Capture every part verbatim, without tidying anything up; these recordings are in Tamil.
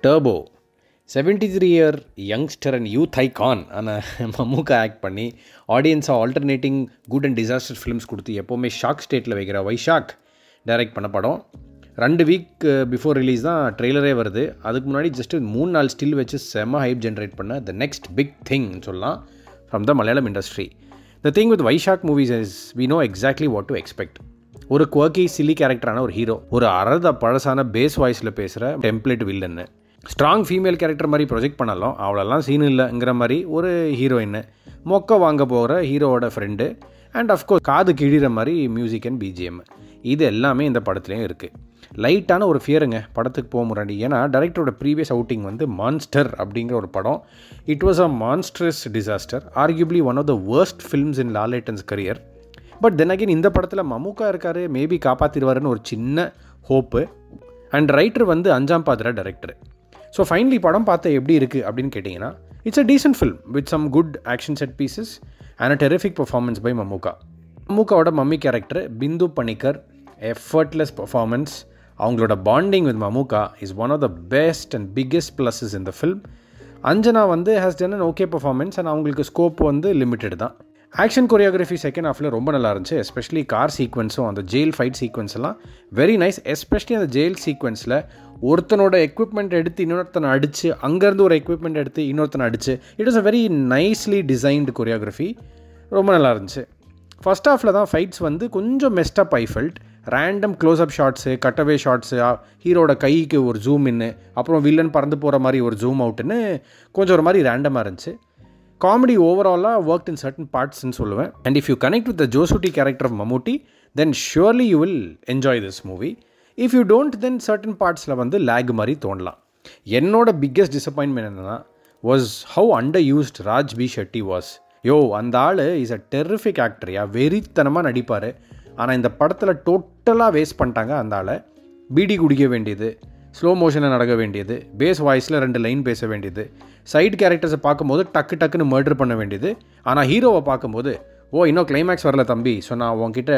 Turbo seventy three year youngster and youth icon ஆனால் மம்முக்கா ஆக்ட் பண்ணி ஆடியன்ஸாக alternating good and disaster films கொடுத்து எப்போவுமே ஷாக் ஸ்டேட்டில் வைக்கிற வைஷாக் டைரக்ட் பண்ண படம். ரெண்டு வீக் பிஃபோர் ரிலீஸ் தான் ட்ரெய்லரே வருது. அதுக்கு முன்னாடி ஜஸ்ட் மூணு நாள் ஸ்டில் வச்சு செம்ம ஹைப் ஜென்ரேட் பண்ண த நெக்ஸ்ட் பிக் திங்னு சொல்லலாம் from the Malayalam industry. The thing with Vysakh movies is we know exactly what to expect. ஒரு குவர்க்கி சில்லி கேரக்டரான ஒரு ஹீரோ, ஒரு அறத பழசான பேஸ் வாய்ஸில் பேசுகிற டெம்ப்ளேட் வில்லன்னு, ஸ்ட்ராங் ஃபீமேல் கேரக்டர் மாதிரி ப்ரொஜெக்ட் பண்ணலாம், அவ்வளோலாம் சீன் இல்லைங்கிற மாதிரி ஒரு ஹீரோயின்னு, மொக்க வாங்க போகிற ஹீரோவோட ஃப்ரெண்டு, அண்ட் அஃப்கோர்ஸ் காது கிழிகிற மாதிரி மியூசிக் அண்ட் பிஜிஎம். இது எல்லாமே இந்த படத்துலேயும் இருக்குது. லைட்டான ஒரு ஃபியருங்க படத்துக்கு போக முன்னாடி. ஏன்னா டைரக்டரோட ப்ரீவியஸ் அவுட்டிங் வந்து மான்ஸ்டர் அப்படிங்கிற ஒரு படம். It was a monstrous disaster, arguably one of the worst films in Lalettan's career. But then again இந்த படத்தில் மம்முக்கா இருக்கார், மேபி காப்பாற்றிடுவாருன்னு ஒரு சின்ன ஹோப்பு. அண்ட் ரைட்டர் வந்து அஞ்சாம் பாத்திர டைரக்டர். ஸோ ஃபைனலி படம் பார்த்த எப்படி இருக்குது அப்படின்னு கேட்டிங்கன்னா, it's a decent film with some good action set pieces and a terrific performance by Mammukka. மம்முக்காவோட mummy character Bindu Panicker, effortless performance. அவங்களோட bonding with Mammukka is one of the best and biggest pluses இந்த ஃபில்ம். அஞ்சனா வந்து has done an okay performance and அவங்களுக்கு ஸ்கோப் வந்து லிமிட்டட் தான். ஆக்ஷன் கொரியோகிராஃபி செகண்ட் ஹாஃபில் ரொம்ப நல்லா இருந்துச்சு. எஸ்பெஷலி கார் சீக்வன்ஸும் அந்த ஜெயில் ஃபைட் சீக்வன்ஸ் எல்லாம் வெரி நைஸ். எஸ்பெஷலி அந்த ஜெயில் சீக்வன்ஸில் ஒருத்தனோட எக்யூப்மெண்ட் எடுத்து இன்னொருத்தனை அடித்து, அங்கேருந்து ஒரு எக்யூப்மெண்ட் எடுத்து இன்னொருத்தனை அடித்து, it is a very nicely designed choreography. ரொம்ப நல்லா இருந்துச்சு. ஃபஸ்ட் ஹாஃபில் தான் ஃபைட்ஸ் வந்து கொஞ்சம் messed up I felt. Random close up shots, கட்டவே ஷாட்ஸு, ஹீரோட கைக்கு ஒரு ஜூம் இன்னு, அப்புறம் வில்லன் பறந்து போகிற மாதிரி ஒரு ஜூம் அவுட்டுன்னு கொஞ்சம் ஒரு மாதிரி ரேண்டமாக இருந்துச்சு. காமெடி ஓவராலாக ஒர்க் இன் சர்டன் பார்ட்ஸ்ன்னு சொல்லுவேன். And if you connect with the Josutty character of Mammootty then surely you will enjoy this movie. If you don't then certain பார்ட்ஸில் வந்து லேக் மாதிரி தோணலாம். என்னோட பிக்கெஸ்ட் டிசப்பாயின்மெண்ட் என்னென்னா was how under used Raj B Shetty was. Yo, அந்த ஆள் இஸ் அ டெரிஃபிக் ஆக்டரியா, வெறித்தனமாக நடிப்பார். ஆனால் இந்த படத்தில் டோட்டலாக வேஸ்ட் பண்ணிட்டாங்க அந்த ஆளை. பீடி குடிக்க வேண்டியது, ஸ்லோ மோஷனில் நடக்க வேண்டியது, பேஸ் வாய்ஸில் ரெண்டு லைன் பேச வேண்டியது, சைட் கேரக்டர்ஸை பார்க்கும்போது டக்கு டக்குன்னு மர்டர் பண்ண வேண்டியது. ஆனால் ஹீரோவை பார்க்கும்போது, ஓ இன்னும் கிளைமேக்ஸ் வரல தம்பி, ஸோ நான் உங்ககிட்ட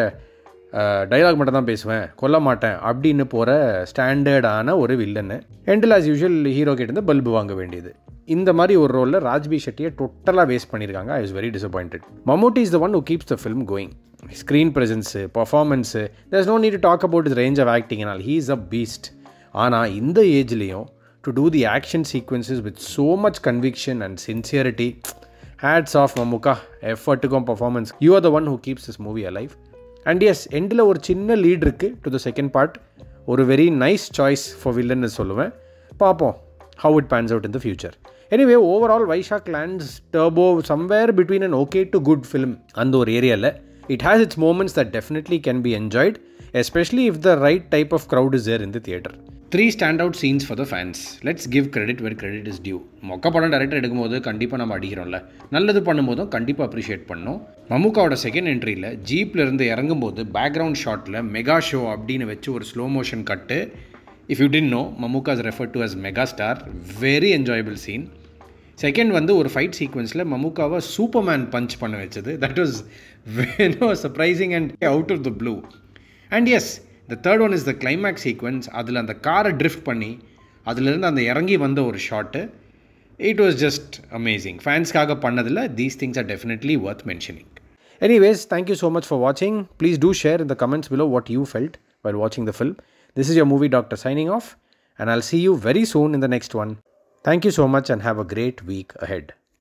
டைலாக் மட்டும் தான் பேசுவேன், கொல்ல மாட்டேன் அப்படின்னு போகிற ஸ்டாண்டர்டான ஒரு வில்லன்னு. எண்டில் ஆஸ் யூஷுவல் ஹீரோ கிட்டேருந்து பல்பு வாங்க வேண்டியது. இந்த மாதிரி ஒரு ரோலில் ராஜ்பி ஷெட்டியை டோட்டலாக வேஸ்ட் பண்ணியிருக்காங்க. I was very disappointed. Mammootty is the one who keeps the film going. Screen presence, performance, there is no need to talk about is range of acting and all. He is a beast. ஆனால் இந்த ஏஜ்லேயும் to do the action sequences with so much conviction and sincerity, hats off Mammukka. எஃபர்ட்டுக்கும் performance, you are the one who keeps this movie alive. And yes, எண்டில் ஒரு சின்ன லீட் இருக்குது டு த செகண்ட் பார்ட். ஒரு வெரி நைஸ் சாய்ஸ் ஃபார் வில்லன்னு சொல்லுவேன். பார்ப்போம் how it pans out in the future. Anyway, overall Vysakh lands Turbo somewhere between an okay to good film. அந்த ஒரு ஏரியாவில் it has its moments that definitely can be enjoyed, especially if the right type of crowd is there in the theatre. Three standout scenes for the fans. Let's give credit where credit is due. மொக்க படம் டைரக்டர் எடுக்கும்போது கண்டிப்பாக நம்ம அடிக்கிறோம்ல, நல்லது பண்ணும்போதும் கண்டிப்பாக அப்ரிஷியேட் பண்ணோம். மம்முக்காவோட செகண்ட் என்ட்ரியில் ஜீப்பில் இருந்து இறங்கும்போது பேக்ரவுண்ட் ஷாட்டில் மெகா ஷோ அப்படின்னு வச்சு ஒரு slow motion cut. If you didn't know, Mammukka is refer to as mega star. Very enjoyable scene. Second வந்து ஒரு ஃபைட் சீக்வன்ஸில் மம்முக்காவை சூப்பர்மேன் பஞ்ச் பண்ண வச்சது. That was very surprising and out of the blue. And yes, the third one is the climax sequence. அதில் அந்த காரை ட்ரிஃப்ட் பண்ணி அதுலேருந்து அந்த இறங்கி வந்த ஒரு shot. It was just amazing. ஃபேன்ஸ்க்காக பண்ணதில் these things are definitely worth mentioning. Anyways, thank you so much for watching. Please do share in the comments below what you felt while watching the film. This is your movie doctor signing off, and I'll see you very soon in the next one. Thank you so much and have a great week ahead.